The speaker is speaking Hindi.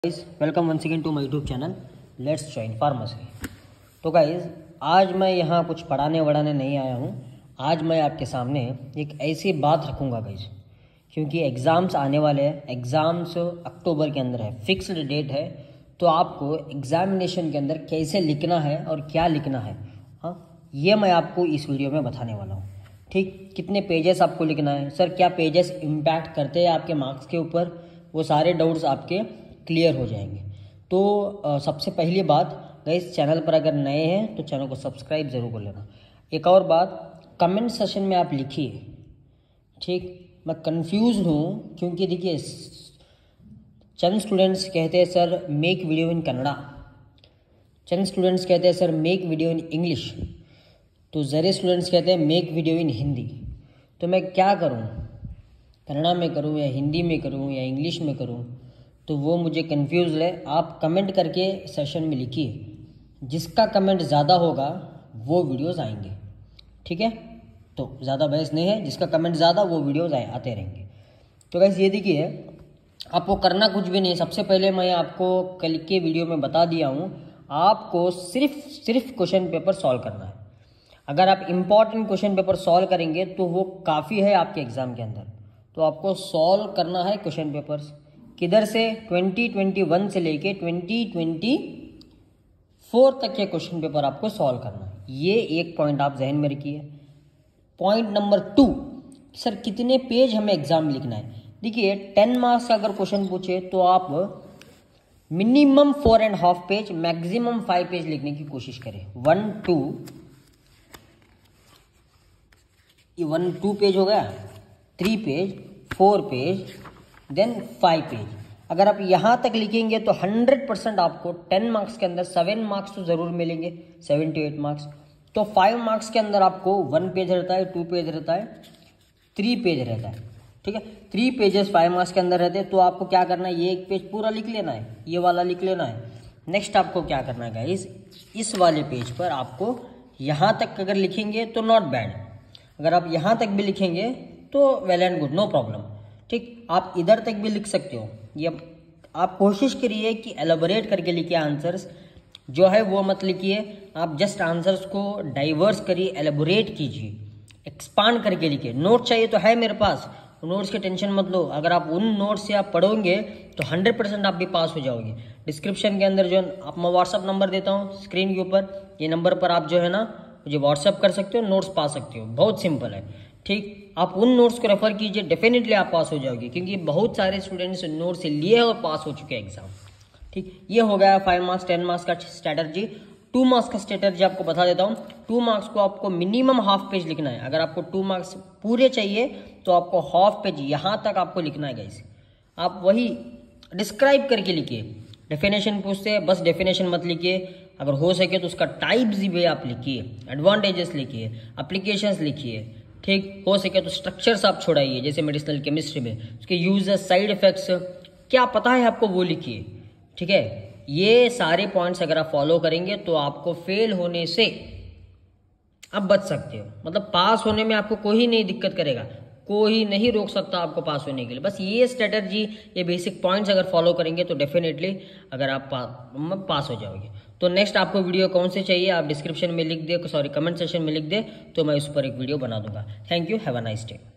Guys welcome once again to my YouTube channel let's join pharmacy. तो गाइस आज मैं यहाँ कुछ पढ़ाने वढ़ाने नहीं आया हूँ। आज मैं आपके सामने एक ऐसी बात रखूँगा गाइस, क्योंकि एग्ज़ाम्स आने वाले हैं। एग्ज़ाम्स अक्टूबर के अंदर है, फिक्स्ड डेट है। तो आपको एग्जामिनेशन के अंदर कैसे लिखना है और क्या लिखना है, हाँ, ये मैं आपको इस वीडियो में बताने वाला हूँ। ठीक, कितने पेजेस आपको लिखना है, सर क्या पेजेस इम्पैक्ट करते हैं आपके मार्क्स के ऊपर, वो सारे डाउट्स आपके क्लियर हो जाएंगे। तो सबसे पहली बात गाइस, चैनल पर अगर नए हैं तो चैनल को सब्सक्राइब ज़रूर कर लेना। एक और बात, कमेंट सेशन में आप लिखिए। ठीक, मैं कंफ्यूज हूँ क्योंकि देखिए चंद स्टूडेंट्स कहते हैं sir make video in Kannada, चंद स्टूडेंट्स कहते हैं sir make video in English, तो ज़रे स्टूडेंट्स कहते हैं मेक वीडियो इन हिंदी। तो मैं क्या करूँ, कन्नड़ा में करूँ या हिंदी में करूँ या इंग्लिश में करूँ, तो वो मुझे कंफ्यूज है। आप कमेंट करके सेशन में लिखिए, जिसका कमेंट ज़्यादा होगा वो वीडियोस आएंगे। ठीक है, तो ज़्यादा बहस नहीं है, जिसका कमेंट ज़्यादा वो वीडियोस आते रहेंगे। तो वैसे ये देखिए, आपको करना कुछ भी नहीं। सबसे पहले मैं आपको कल के वीडियो में बता दिया हूँ, आपको सिर्फ क्वेश्चन पेपर सॉल्व करना है। अगर आप इम्पॉर्टेंट क्वेश्चन पेपर सॉल्व करेंगे तो वो काफ़ी है आपके एग्ज़ाम के अंदर। तो आपको सॉल्व करना है क्वेश्चन पेपर्स किधर से, 2021 से लेके 2024 तक के क्वेश्चन पेपर आपको सॉल्व करना है। ये एक पॉइंट आप जहन में रखिए। पॉइंट नंबर 2, सर कितने पेज हमें एग्जाम में लिखना है। देखिए 10 मार्क्स का अगर क्वेश्चन पूछे तो आप मिनिमम 4.5 पेज, मैक्सिमम 5 पेज लिखने की कोशिश करें। 1 2 पेज हो गया, 3 पेज, 4 पेज, देन 5 पेज। अगर आप यहाँ तक लिखेंगे तो 100% आपको 10 मार्क्स के अंदर 7 मार्क्स तो ज़रूर मिलेंगे, 7 to 8 मार्क्स। तो 5 मार्क्स के अंदर आपको 1 पेज रहता है, 2 पेज रहता है, 3 पेज रहता है। ठीक है, 3 पेजेस 5 मार्क्स के अंदर रहते हैं। तो आपको क्या करना है, ये एक पेज पूरा लिख लेना है, ये वाला लिख लेना है। नेक्स्ट आपको क्या करना है गाइस, इस वाले पेज पर आपको यहाँ तक अगर लिखेंगे तो नॉट बैड, अगर आप यहाँ तक भी लिखेंगे तो well and good, no problem. ठीक, आप इधर तक भी लिख सकते हो। ये आप कोशिश करिए कि एलोबरेट करके लिखिए, आंसर्स जो है वो मत लिखिए। आप जस्ट आंसर्स को डाइवर्स करिए, एलोबरेट कीजिए, एक्सपांड करके लिखिए। नोट चाहिए तो है मेरे पास, नोट्स की टेंशन मत लो। अगर आप उन नोट्स से आप पढ़ोगे तो 100% आप भी पास हो जाओगे। डिस्क्रिप्शन के अंदर जो आप मैं व्हाट्सअप नंबर देता हूँ स्क्रीन के ऊपर, ये नंबर पर आप जो है ना मुझे व्हाट्सअप कर सकते हो, नोट्स पा सकते हो। बहुत सिंपल है। ठीक, आप उन नोट्स को रेफर कीजिए, डेफिनेटली आप पास हो जाओगे, क्योंकि बहुत सारे स्टूडेंट्स नोट्स लिए और पास हो चुके हैं एग्जाम। ठीक, ये हो गया 5 मार्क्स 10 मार्क्स का स्ट्रैटर्जी। 2 मार्क्स का स्ट्रैटर्जी आपको बता देता हूँ। 2 मार्क्स को आपको मिनिमम हाफ पेज लिखना है। अगर आपको 2 मार्क्स पूरे चाहिए तो आपको हाफ पेज यहाँ तक आपको लिखना है गाइस। आप वही डिस्क्राइब करके लिखिए। डेफिनेशन पूछते हैं, बस डेफिनेशन मत लिखिए, अगर हो सके तो उसका टाइप्स भी आप लिखिए, एडवांटेजेस लिखिए, एप्लीकेशंस लिखिए। ठीक, हो सके तो स्ट्रक्चर्स आप छोड़ाइए, जैसे मेडिसिनल केमिस्ट्री में उसके यूजेस, साइड इफेक्ट्स क्या पता है आपको वो लिखिए। ठीक है, ये सारे पॉइंट्स अगर आप फॉलो करेंगे तो आपको फेल होने से आप बच सकते हो। मतलब पास होने में आपको कोई नहीं दिक्कत करेगा, कोई नहीं रोक सकता आपको पास होने के लिए। बस ये स्ट्रेटजी, ये बेसिक पॉइंट्स अगर फॉलो करेंगे तो डेफिनेटली अगर आप पास हो जाओगे। तो नेक्स्ट आपको वीडियो कौन से चाहिए आप डिस्क्रिप्शन में लिख दे, सॉरी कमेंट सेक्शन में लिख दे, तो मैं उस पर एक वीडियो बना दूंगा। Thank you, have a nice day.